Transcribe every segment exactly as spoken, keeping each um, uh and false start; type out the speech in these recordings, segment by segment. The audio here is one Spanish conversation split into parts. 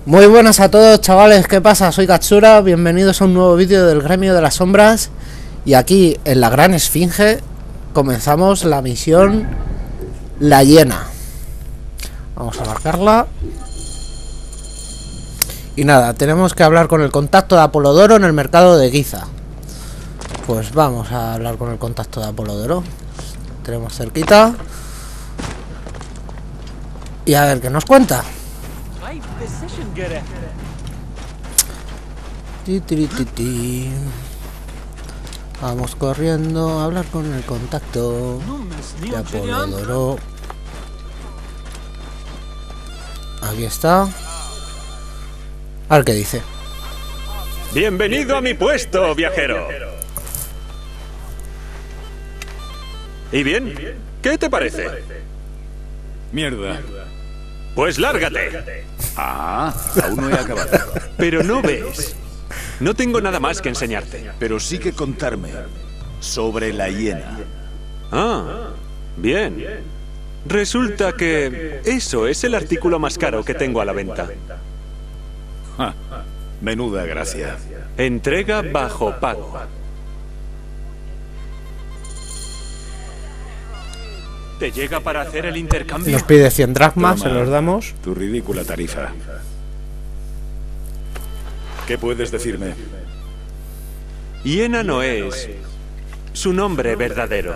Muy buenas a todos, chavales, ¿qué pasa? Soy Katsura, bienvenidos a un nuevo vídeo del Gremio de las Sombras. Y aquí, en la Gran Esfinge, comenzamos la misión La Hiena. Vamos a marcarla. Y nada, tenemos que hablar con el contacto de Apolodoro en el mercado de Giza. Pues vamos a hablar con el contacto de Apolodoro. Tenemos cerquita. Y a ver qué nos cuenta. Ti, ti, ti, ti. Vamos corriendo a hablar con el contacto de Apolodoro. Aquí está. A ver qué dice. Bienvenido a mi puesto, viajero. ¿Y bien? ¿Qué te parece? Mierda. Pues lárgate. Ah, aún no he acabado. Pero no ves. No tengo nada más que enseñarte. Pero sí que contarme sobre la hiena. Ah, bien. Resulta que eso es el artículo más caro que tengo a la venta. Ja, menuda gracia. Entrega bajo pago. ¿Te llega para hacer el intercambio? Nos pide cien dracmas, Toma, se los damos. Tu ridícula tarifa. ¿Qué puedes decirme? Hiena no es su nombre verdadero.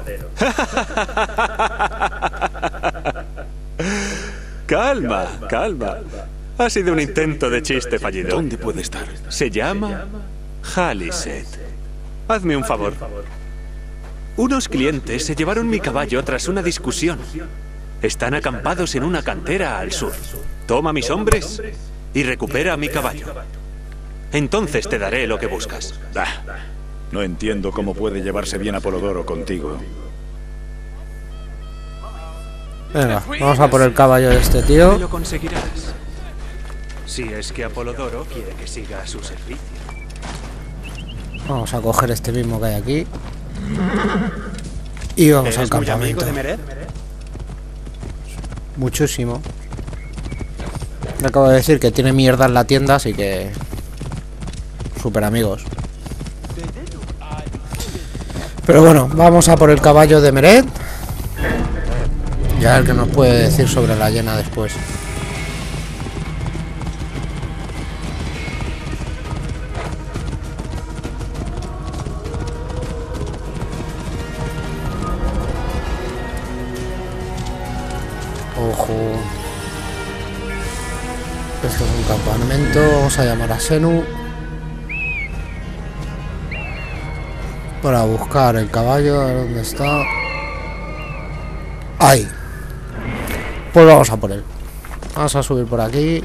Calma, calma. Ha sido un intento de chiste fallido. ¿Dónde puede estar? Se llama Haliset. Hazme un favor. Unos clientes se llevaron mi caballo tras una discusión. Están acampados en una cantera al sur. Toma mis hombres y recupera mi caballo. Entonces te daré lo que buscas. Ah, no entiendo cómo puede llevarse bien Apolodoro contigo. Venga, vamos a por el caballo de este tío. Me lo conseguirás. Si es que Apolodoro quiere que siga a su servicio. Vamos a coger este mismo que hay aquí. Y vamos al campamento. Muchísimo. Me acabo de decir que tiene mierda en la tienda, así que... Super amigos. Pero bueno, vamos a por el caballo de Meret. Y a ver qué nos puede decir sobre la hiena después. Ojo. Esto es un campamento. Vamos a llamar a Senu para buscar el caballo. A ver dónde está. Ahí. Pues vamos a por él. Vamos a subir por aquí.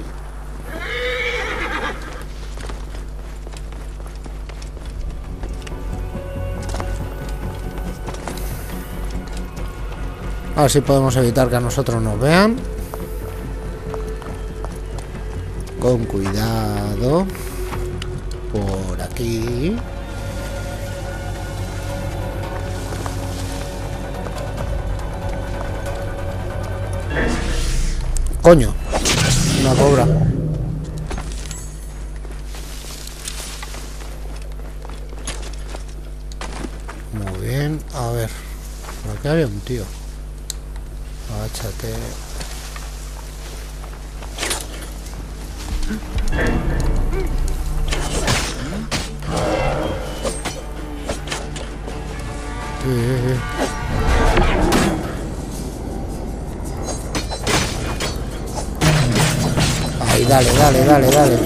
A ver si podemos evitar que a nosotros nos vean. Con cuidado. Por aquí. Coño. Una cobra. Muy bien. A ver. Por aquí había un tío. Agáchate. Eh. Ahí, dale, dale, dale, dale.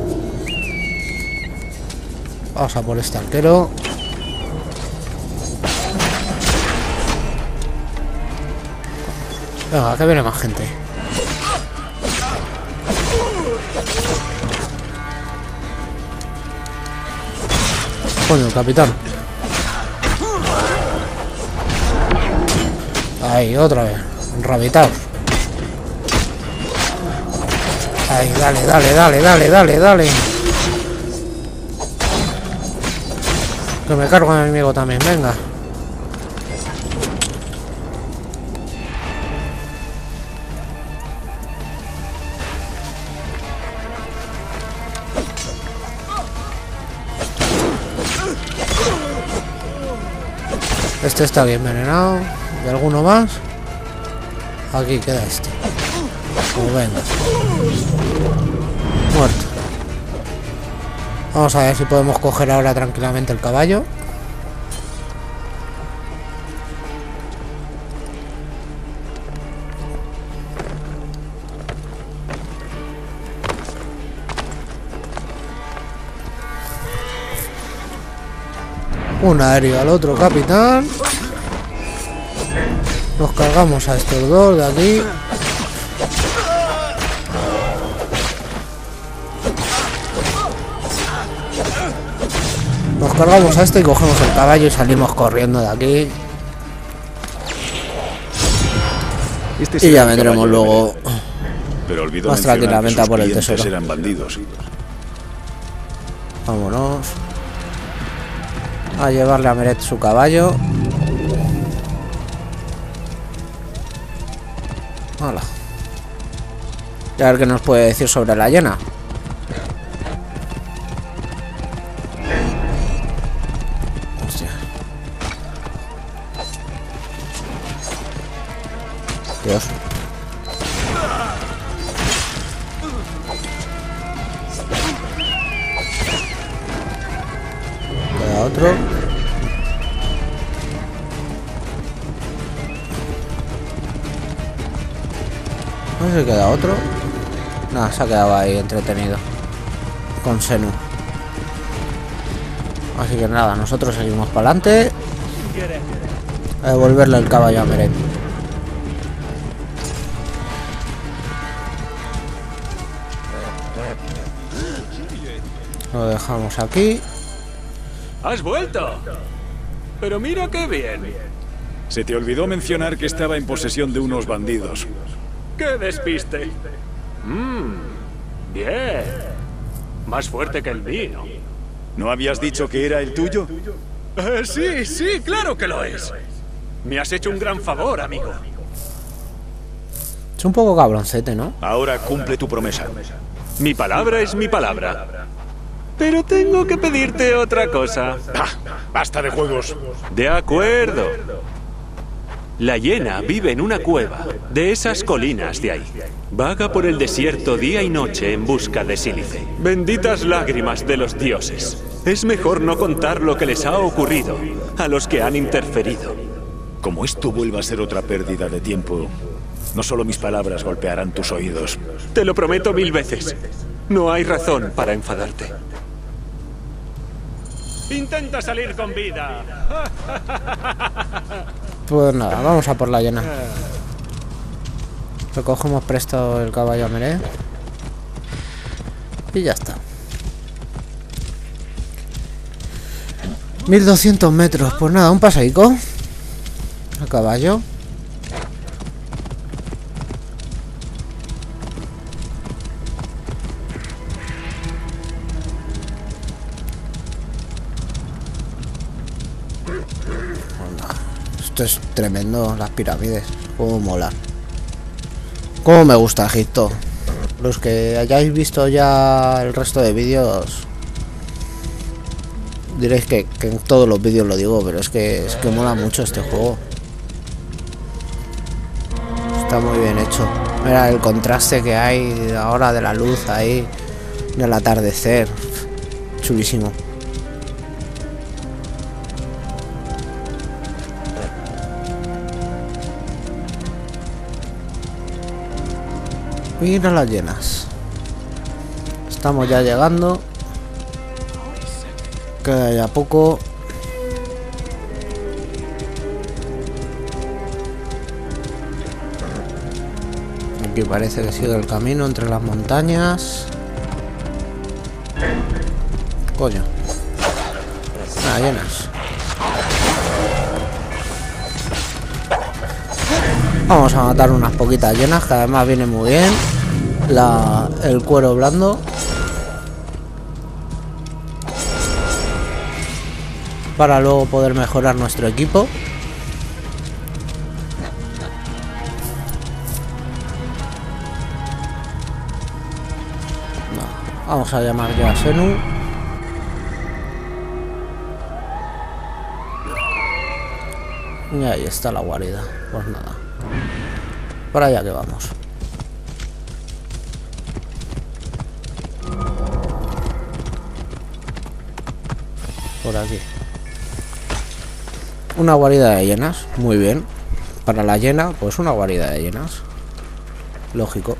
Vamos a por este arquero. Venga, que viene más gente. Coño, capitán. Ahí, otra vez. Rabitaos. Ahí, dale, dale, dale, dale, dale, dale. Que me cargo a mi amigo también, venga. Este está bien envenenado. ¿Y alguno más? Aquí queda este. Pues venga. Muerto. Vamos a ver si podemos coger ahora tranquilamente el caballo. Un aéreo al otro capitán. Nos cargamos a estos dos de aquí. Nos cargamos a este y cogemos el caballo y salimos corriendo de aquí. Este Y ya vendremos luego Pero olvidó más mencionar tranquilamente que a sus por el clientes tesoro. eran bandidos. Vámonos. A llevarle a Meret su caballo. Hola. Y a ver qué nos puede decir sobre la hiena. Hostia. Dios. Queda otro. No sé si queda otro. Nada, se ha quedado ahí entretenido con Senu. Así que nada, nosotros seguimos para adelante a devolverle el caballo a Meret. Lo dejamos aquí. ¡Has vuelto! Pero mira qué bien. Se te olvidó mencionar que estaba en posesión de unos bandidos. ¡Qué despiste! Mmm, bien. Más fuerte que el mío. ¿No habías dicho que era el tuyo? Eh, sí, sí, claro que lo es. Me has hecho un gran favor, amigo. Es un poco cabroncete, ¿no? Ahora cumple tu promesa. Mi palabra es mi palabra. Pero tengo que pedirte otra cosa. Ah, basta de juegos. De acuerdo. La hiena vive en una cueva de esas colinas de ahí. Vaga por el desierto día y noche en busca de sílice. Benditas lágrimas de los dioses. Es mejor no contar lo que les ha ocurrido a los que han interferido. Como esto vuelva a ser otra pérdida de tiempo, no solo mis palabras golpearán tus oídos. Te lo prometo mil veces. No hay razón para enfadarte. Intenta salir con vida. Pues nada, vamos a por la hiena. Recogemos prestado el caballo a Meret. Y ya está. mil doscientos metros. Pues nada, un paseico. A caballo. Esto es tremendo, las pirámides. Cómo mola. Cómo me gusta Egipto. Los que hayáis visto ya el resto de vídeos diréis que, que en todos los vídeos lo digo, pero es que es que mola mucho este juego. Está muy bien hecho. Mira el contraste que hay ahora de la luz ahí, del atardecer. Chulísimo. Mira las llenas. Estamos ya llegando. Queda ya poco. Aquí parece que sigue el camino entre las montañas. Coño. Nada, llenas. Vamos a matar unas poquitas llenas, que además viene muy bien. La, el cuero blando. Para luego poder mejorar nuestro equipo. No, vamos a llamar ya a Senu. Y ahí está la guarida. Pues nada. Por allá que vamos. Por aquí. Una guarida de hienas. Muy bien. Para la hiena, pues una guarida de hienas. Lógico.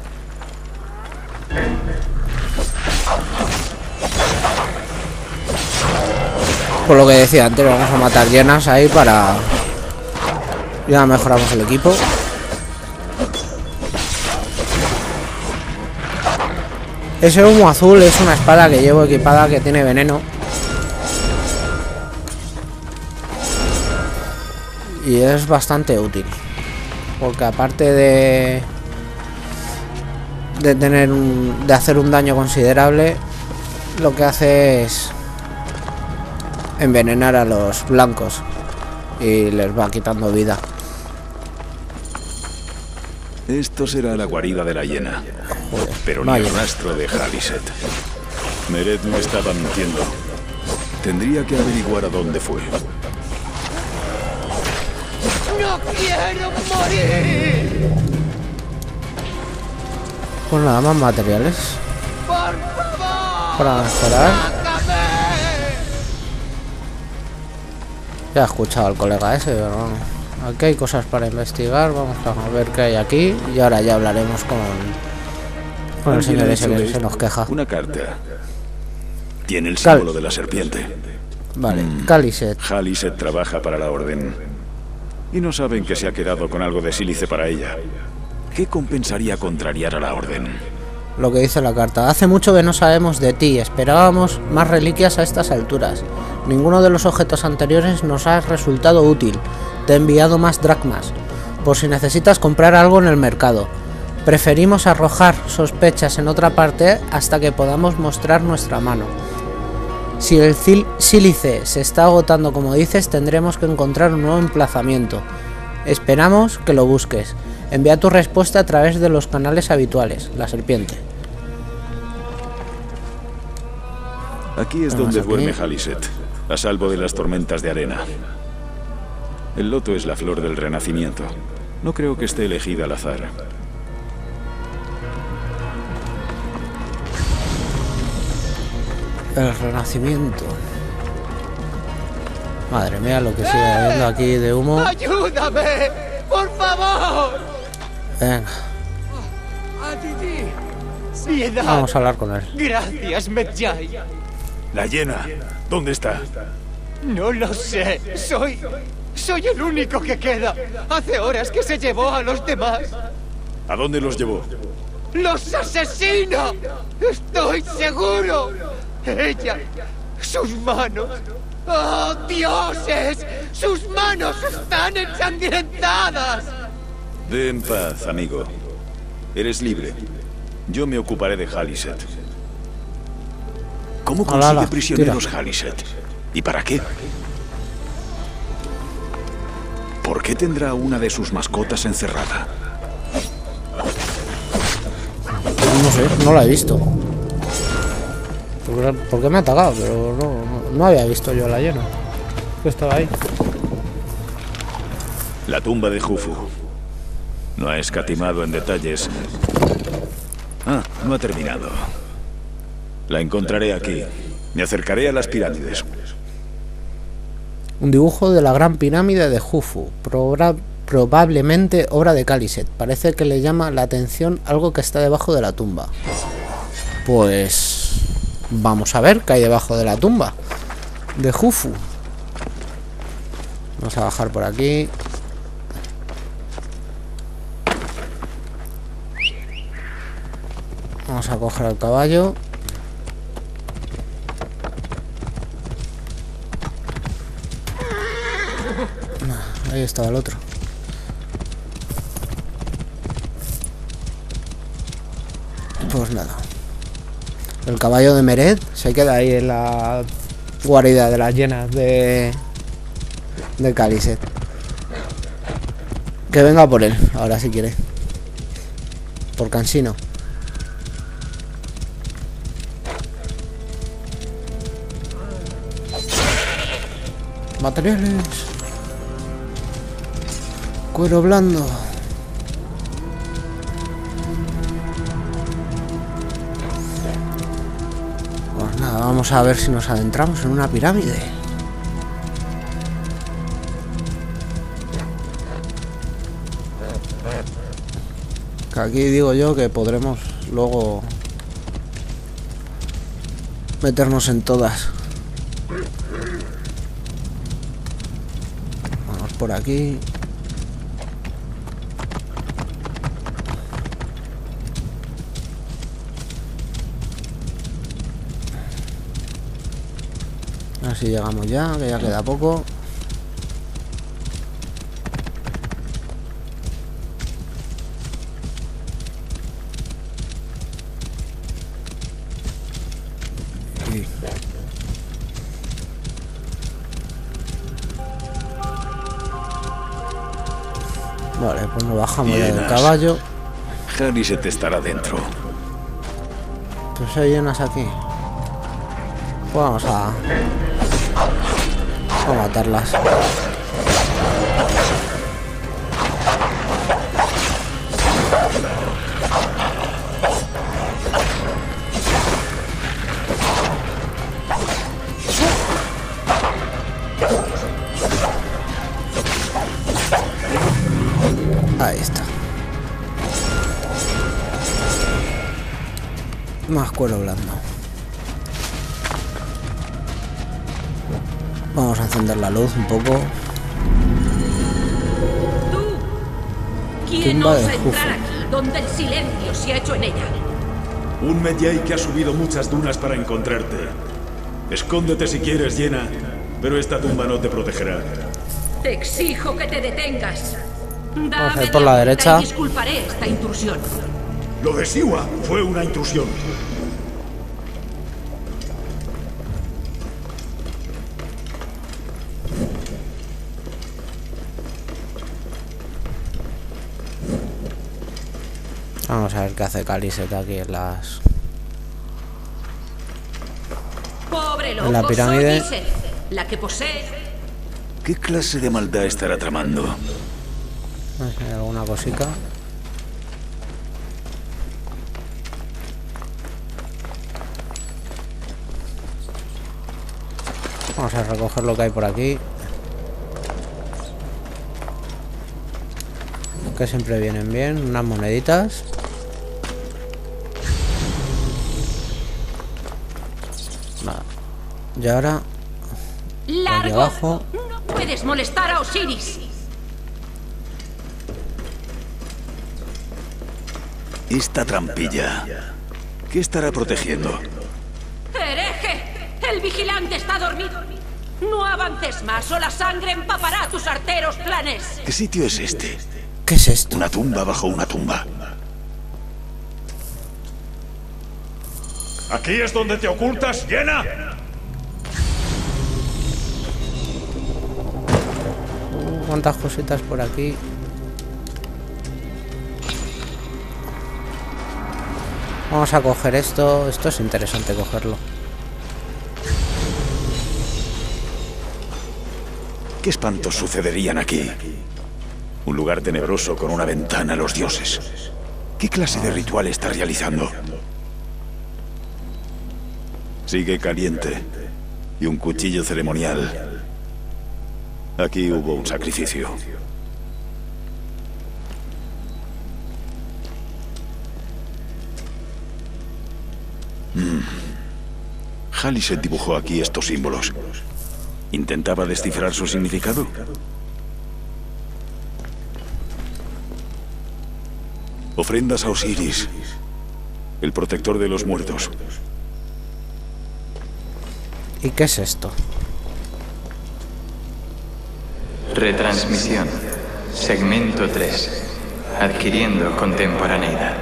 Por lo que decía antes, vamos a matar hienas ahí para... Ya mejoramos el equipo. Ese humo azul es una espada que llevo equipada que tiene veneno. Y es bastante útil. Porque aparte de... De tener un... De hacer un daño considerable, lo que hace es... envenenar a los blancos. Y les va quitando vida. Esto será la guarida de la hiena. Joder, pero ni el rastro de Khaliset. Mered no estaba mintiendo. Tendría que averiguar a dónde fue. ¡No quiero morir! Pues nada más materiales. ¡Por favor! Para mejorar. ¡Mátame! Ya he escuchado al colega ese, pero no. Aquí hay cosas para investigar. Vamos a ver qué hay aquí. Y ahora ya hablaremos con, con el señor ese que se nos queja. Una carta. Tiene el Cal símbolo de la serpiente. Vale, Mm. Khaliset. Khaliset trabaja para la Orden. Y no saben que se ha quedado con algo de sílice para ella. ¿Qué compensaría contrariar a la Orden? Lo que dice la carta. Hace mucho que no sabemos de ti. Esperábamos más reliquias a estas alturas. Ninguno de los objetos anteriores nos ha resultado útil. Te he enviado más dracmas, por si necesitas comprar algo en el mercado. Preferimos arrojar sospechas en otra parte hasta que podamos mostrar nuestra mano. Si el sílice se está agotando como dices, tendremos que encontrar un nuevo emplazamiento. Esperamos que lo busques. Envía tu respuesta a través de los canales habituales. La serpiente. Aquí es Vamos donde aquí. duerme Khaliset, a salvo de las tormentas de arena. El loto es la flor del renacimiento. No creo que esté elegida al azar. El renacimiento. Madre mía, lo que sigue habiendo aquí de humo. ¡Ayúdame! ¡Por favor! Venga, ¡Piedad! vamos a hablar con él. Gracias, Medjay. La hiena, ¿dónde está? No lo sé. Soy... Soy el único que queda. Hace horas que se llevó a los demás. ¿A dónde los llevó? ¡Los asesina! ¡Estoy seguro! Ella... ¡Sus manos! ¡Oh, dioses! ¡Sus manos están ensangrentadas! Ve en paz, amigo. Eres libre. Yo me ocuparé de Khaliset. ¿Cómo Ala, consigue ala, prisioneros tira. Khaliset? ¿Y para qué? ¿Por qué tendrá una de sus mascotas encerrada? No sé, no la he visto. ¿Por qué, por qué me ha atacado? Pero no, no, no había visto yo a la hiena. Que estaba ahí. La tumba de Jufu. No ha escatimado en detalles. Ah, no ha terminado. La encontraré aquí. Me acercaré a las pirámides. Un dibujo de la gran pirámide de Jufu. Probra- probablemente obra de Khaliset. Parece que le llama la atención algo que está debajo de la tumba. Pues... vamos a ver qué hay debajo de la tumba de Jufu. Vamos a bajar por aquí. Vamos a coger al caballo. Ahí estaba el otro. Pues nada. El caballo de Mered se queda ahí en la guarida de las hienas de de Khaliset. Que venga por él, ahora si quiere. Por cansino. Materiales. Cuero blando. Pues nada, vamos a ver si nos adentramos en una pirámide. Que aquí digo yo que podremos luego meternos en todas. Vamos por aquí. Así llegamos ya, que ya queda poco. Y... Vale, pues nos bajamos ya del caballo. Khaliset estará dentro. Pues hay llenas aquí. Pues vamos a... Vamos a matarlas. Ahí está. Más cuero blando. Vamos a encender la luz un poco. ¿Tú? ¿Quién Tumba de osa Jufu. entrar aquí, donde el silencio se ha hecho en ella? Un Medjay que ha subido muchas dunas para encontrarte. Escóndete si quieres, Yenna, pero esta tumba no te protegerá. Te exijo que te detengas. Vamos a Dame ir por la vuelta derecha. y disculparé esta intrusión. Lo de Siwa fue una intrusión. Vamos a ver qué hace Khaliset aquí en las... Pobre loco, En la pirámide. soy Iset, la que posee. ¿Qué clase de maldad estará tramando? No sé, hay alguna cosica. Vamos a recoger lo que hay por aquí. Que siempre vienen bien. Unas moneditas. Nada. Y ahora... ¡Largo! abajo. No puedes molestar a Osiris. Esta trampilla. ¿Qué estará protegiendo? ¡Hereje! ¡El vigilante está dormido! No avances más o la sangre empapará tus arteros planes. ¿Qué sitio es este? ¿Qué es esto? Una tumba bajo una tumba. ¿Aquí es donde te ocultas, Yenna? ¿Cuántas cositas por aquí? Vamos a coger esto. Esto es interesante cogerlo. ¿Qué espantos sucederían aquí? Un lugar tenebroso con una ventana a los dioses. ¿Qué clase de ritual está realizando? Sigue caliente. Y un cuchillo ceremonial. Aquí hubo un sacrificio. Mm. Khaliset dibujó aquí estos símbolos. ¿Intentaba descifrar su significado? Ofrendas a Osiris, el protector de los muertos. ¿Y qué es esto? Retransmisión. Segmento tres. Adquiriendo contemporaneidad.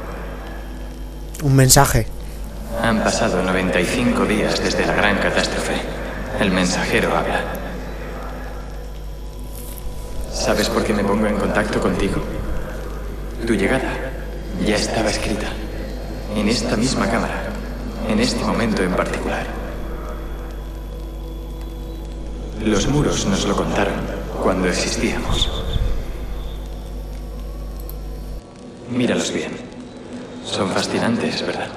Un mensaje. Han pasado noventa y cinco días desde la gran catástrofe. El mensajero habla. ¿Sabes por qué me pongo en contacto contigo? Tu llegada ya estaba escrita. En esta misma cámara. En este momento en particular. Los muros nos lo contaron cuando existíamos. Míralos bien. Son fascinantes, ¿verdad?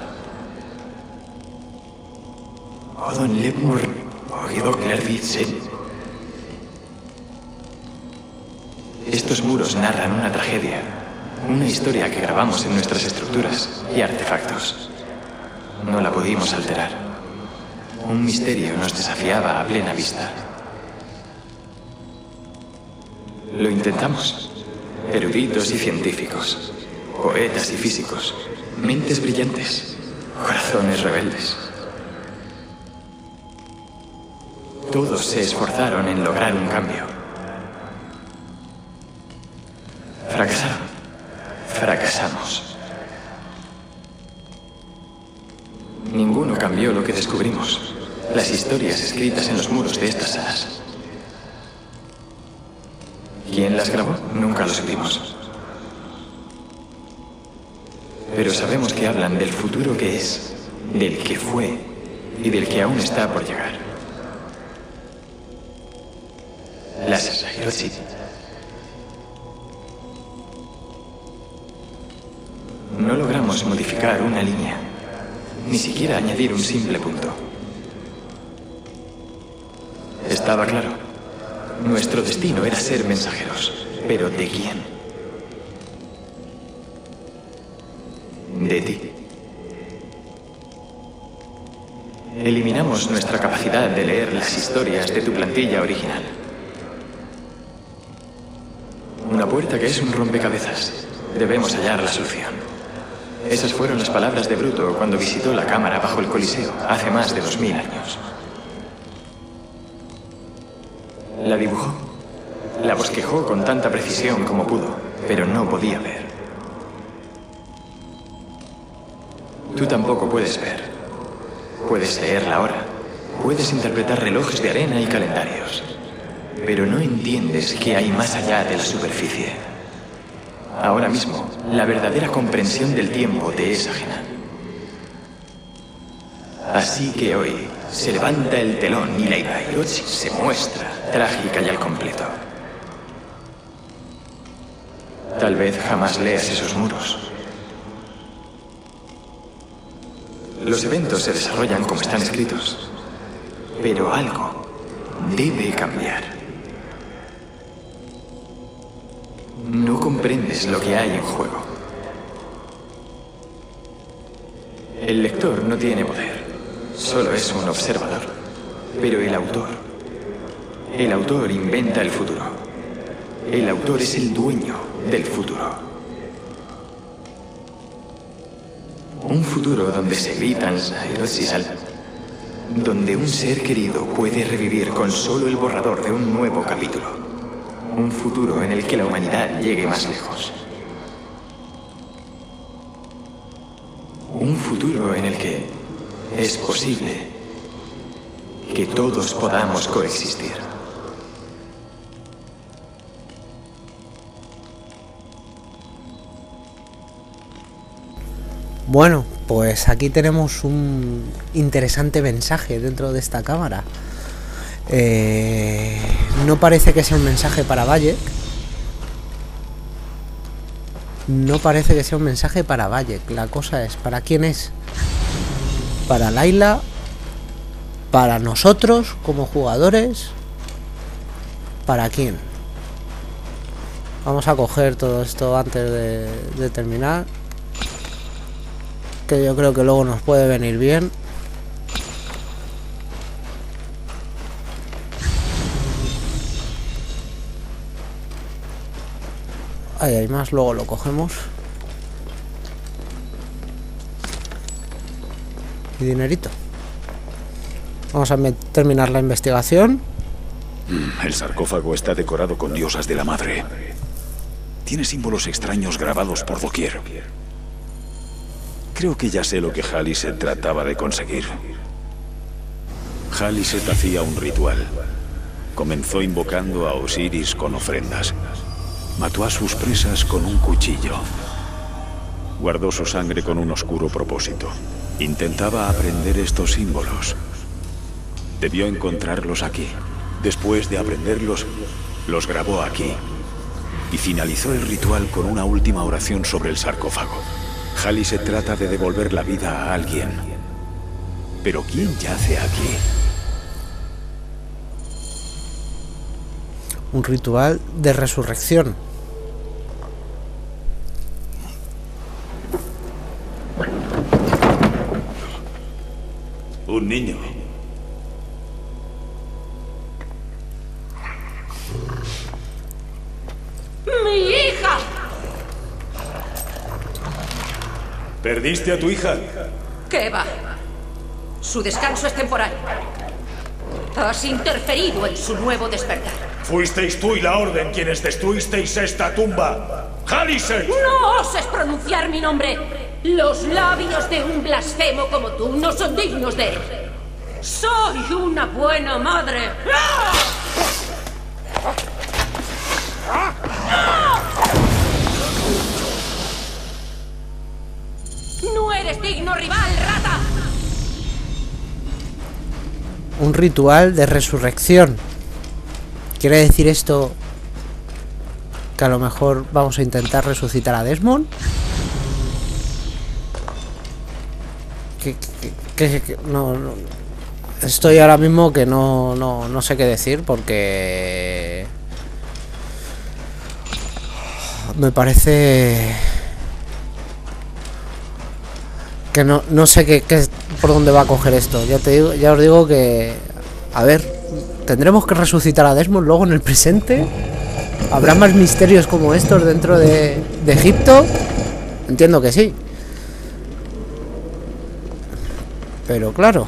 Odon Lemur, Ogido Clervitsen. Estos muros narran una tragedia, una historia que grabamos en nuestras estructuras y artefactos. No la pudimos alterar. Un misterio nos desafiaba a plena vista. Lo intentamos. Eruditos y científicos, poetas y físicos, mentes brillantes, corazones rebeldes. Todos se esforzaron en lograr un cambio. Fracasaron. Fracasamos. Ninguno cambió lo que descubrimos. Las historias escritas en los muros de estas salas. ¿Quién las grabó? Nunca lo supimos. Pero sabemos que hablan del futuro que es, del que fue y del que aún está por llegar. Las Hirotsi. No logramos modificar una línea, ni siquiera añadir un simple punto. Estaba claro. Nuestro destino era ser mensajeros. ¿Pero de quién? De ti. Eliminamos nuestra capacidad de leer las historias de tu plantilla original. Una puerta que es un rompecabezas. Debemos hallar la solución. Esas fueron las palabras de Bruto cuando visitó la cámara bajo el Coliseo hace más de dos mil años. La dibujó. La bosquejó con tanta precisión como pudo, pero no podía ver. Tú tampoco puedes ver. Puedes leer la hora. Puedes interpretar relojes de arena y calendarios. Pero no entiendes qué hay más allá de la superficie. Ahora mismo, la verdadera comprensión del tiempo te es ajena. Así que hoy se levanta el telón y la Hirotsi se muestra trágica y al completo. Tal vez jamás leas esos muros. Los eventos se desarrollan como están escritos, pero algo debe cambiar. No comprendes lo que hay en juego. El lector no tiene poder, solo es un observador. Pero el autor, el autor inventa el futuro. El autor es el dueño del futuro. Un futuro donde se gritan Sairosisal, donde un ser querido puede revivir con solo el borrador de un nuevo capítulo. Un futuro en el que la humanidad llegue más lejos. Un futuro en el que es posible que todos podamos coexistir. Bueno, pues aquí tenemos un interesante mensaje dentro de esta cámara. Eh, no parece que sea un mensaje para Bayek. No parece que sea un mensaje para Bayek. La cosa es, ¿para quién es? ¿Para Layla? ¿Para nosotros como jugadores? ¿Para quién? Vamos a coger todo esto antes de, de terminar, que yo creo que luego nos puede venir bien. Ahí hay más, luego lo cogemos. Y dinerito. Vamos a terminar la investigación. El sarcófago está decorado con diosas de la madre. Tiene símbolos extraños grabados por doquier. Creo que ya sé lo que Haliset trataba de conseguir. Haliset hacía un ritual. Comenzó invocando a Osiris con ofrendas. Mató a sus presas con un cuchillo. Guardó su sangre con un oscuro propósito. Intentaba aprender estos símbolos. Debió encontrarlos aquí. Después de aprenderlos, los grabó aquí. y finalizó el ritual con una última oración sobre el sarcófago. Khaliset trata de devolver la vida a alguien. Pero ¿quién yace aquí? Un ritual de resurrección. Un niño. ¡Mi hija! ¿Perdiste a tu hija? ¿Qué va? Su descanso es temporal. Has interferido en su nuevo despertar. Fuisteis tú y la Orden quienes destruisteis esta tumba. ¡Khaliset! ¡No oses pronunciar mi nombre! Los labios de un blasfemo como tú no son dignos de él. ¡Soy una buena madre! ¡No eres digno rival, rata! Un ritual de resurrección. ¿Quiere decir esto que a lo mejor vamos a intentar resucitar a Desmond? Que, que, que, que no, no, estoy ahora mismo que no, no, no sé qué decir porque me parece que no, no sé qué, qué, por dónde va a coger esto. Ya te digo, ya os digo que, a ver, tendremos que resucitar a Desmond luego en el presente. ¿Habrá más misterios como estos dentro de, de Egipto? Entiendo que sí. Pero claro.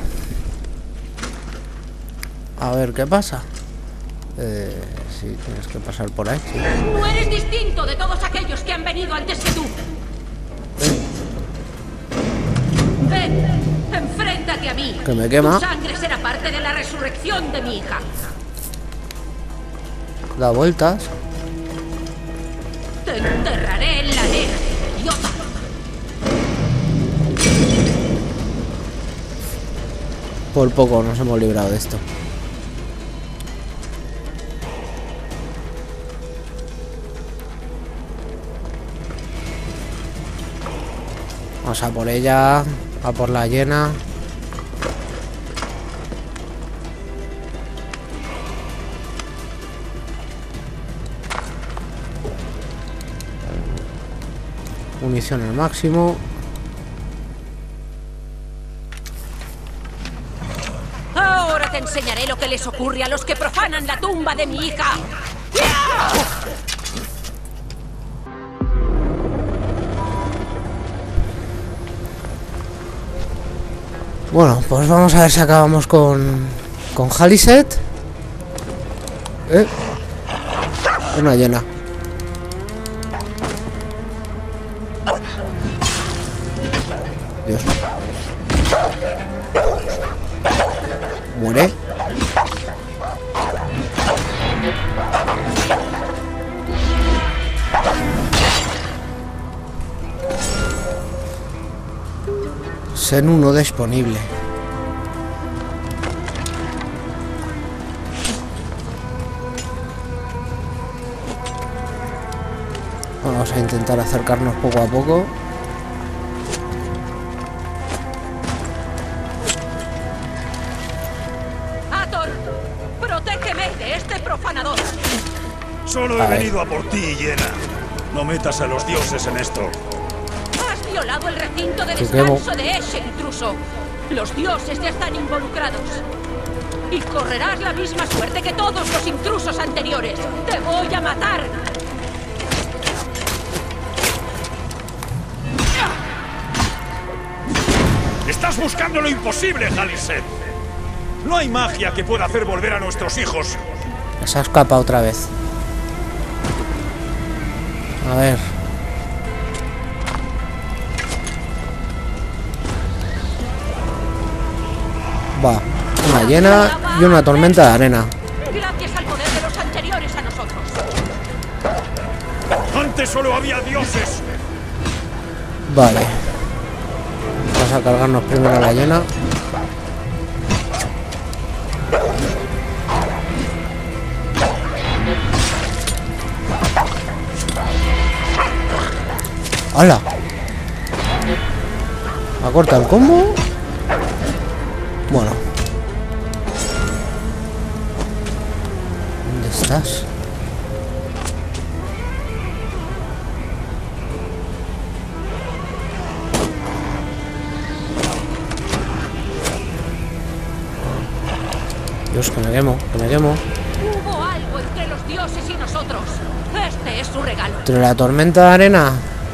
A ver qué pasa. Eh, sí, tienes que pasar por ahí. Sí. No eres distinto de todos aquellos que han venido antes que tú. Ven, enfréntate a mí. Que me quema. Tu sangre será parte de la resurrección de mi hija. Da vueltas. Te enterraré en la arena, idiota. Por poco nos hemos librado de esto. Vamos a por ella, a por la hiena. Munición al máximo. Ahora te enseñaré lo que les ocurre a los que profanan la tumba de mi hija. Bueno, pues vamos a ver si acabamos con con Khaliset. Eh, una hiena. Dios. Muere. Sen uno disponible. Vamos a intentar acercarnos poco a poco. Hathor, protégeme de este profanador. Solo he venido a por ti, Hiena. No metas a los dioses en esto. Has violado el recinto de descanso de Eshe, intruso. Los dioses ya están involucrados. Y correrás la misma suerte que todos los intrusos anteriores. ¡Te voy a matar! ¡Estás buscando lo imposible, Khaliset! No hay magia que pueda hacer volver a nuestros hijos. Se ha escapado otra vez. A ver. Va, una hiena y una tormenta de arena. Gracias al poder de los anteriores a nosotros. Antes solo había dioses. Vale. Vamos a cargarnos primero a la hiena. ¡Hala! ¿Ha cortado el combo? Bueno. ¿Dónde estás? Dios, que me quemo, que me quemo. Hubo algo entre los dioses y nosotros. Este es su regalo. Entre la tormenta de arena.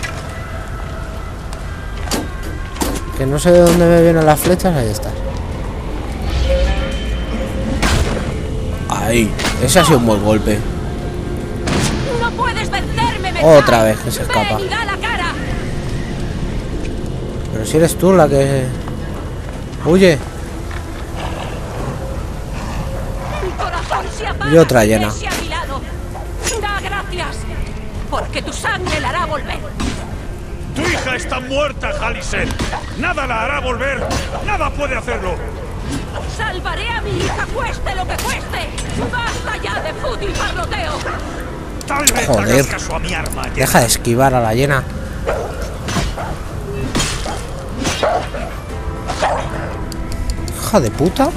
Que no sé de dónde me vienen las flechas. Ahí está. Ahí. Ese ha sido un buen golpe. No puedes vencerme, Mechai. Otra vez que se escapa. Ven y da la cara. Pero si eres tú la que... Huye. Y otra llena. Da gracias, porque tu sangre la hará volver. Tu hija está muerta, Khaliset. Nada la hará volver. Nada puede hacerlo. Salvaré a mi hija, cueste lo que cueste. Basta ya de fútil parloteo. Tal vez Joder. hagas caso a mi arma. Llena. Deja de esquivar a la llena. Hija de puta.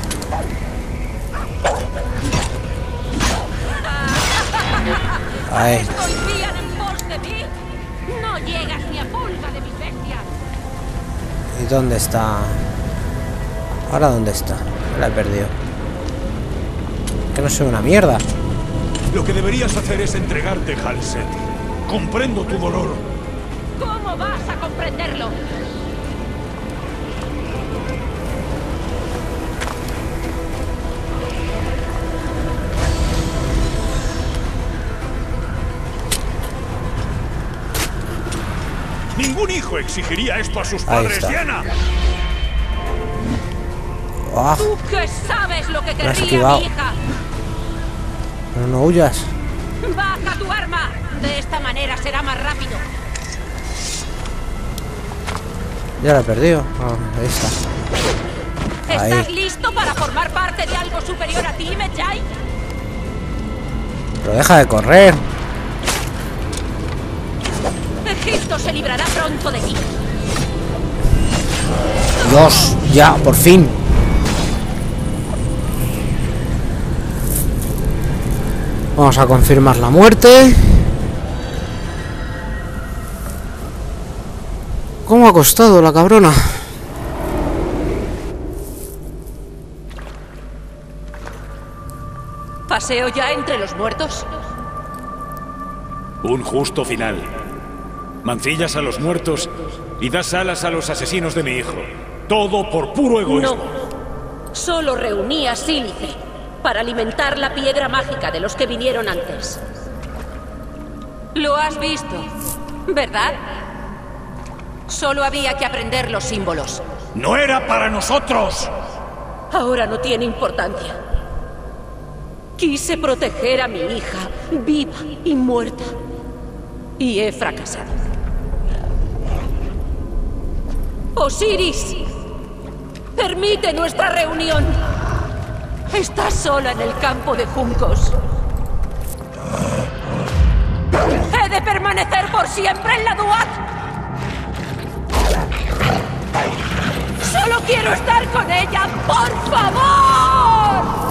Ahí. Confían en pos de mí. No llegas ni a pulga de mis bestias. ¿Y dónde está? ¿Ahora dónde está? La he perdido. Que no soy una mierda. Lo que deberías hacer es entregarte, Khaliset. Comprendo tu dolor. ¿Cómo vas a comprenderlo? Ningún hijo exigiría esto a sus Ahí padres, está. Diana. ¡Ah! Tú que sabes lo que Me has querría esquivado. mi hija. Pero no huyas. Baja tu arma. De esta manera será más rápido. Ya la he perdido. Ah, ahí está. ¿Estás Ahí. listo para formar parte de algo superior a ti, Mechai? Pero deja de correr. Egipto se librará pronto de ti. Dios, ya, por fin. Vamos a confirmar la muerte. ¿Cómo ha costado la cabrona? ¿Paseo ya entre los muertos? Un justo final. Mancillas a los muertos y das alas a los asesinos de mi hijo. Todo por puro egoísmo. No. Solo reunía sílice para alimentar la piedra mágica de los que vinieron antes. Lo has visto, ¿verdad? Solo había que aprender los símbolos. ¡No era para nosotros! Ahora no tiene importancia. Quise proteger a mi hija, viva y muerta. Y he fracasado. Osiris, permite nuestra reunión. Estás sola en el campo de juncos. He de permanecer por siempre en la Duat. Solo quiero estar con ella, por favor.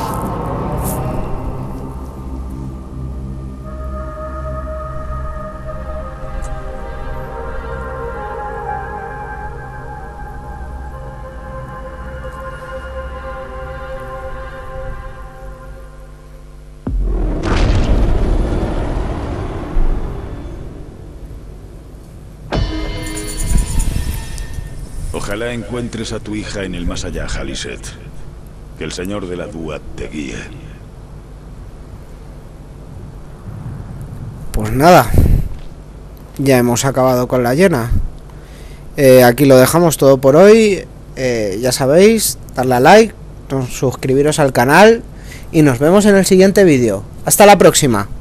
Ojalá encuentres a tu hija en el más allá, Khaliset. Que el señor de la Duat te guíe. Pues nada. Ya hemos acabado con la llena. Eh, aquí lo dejamos todo por hoy. Eh, ya sabéis, darle a like, suscribiros al canal y nos vemos en el siguiente vídeo. Hasta la próxima.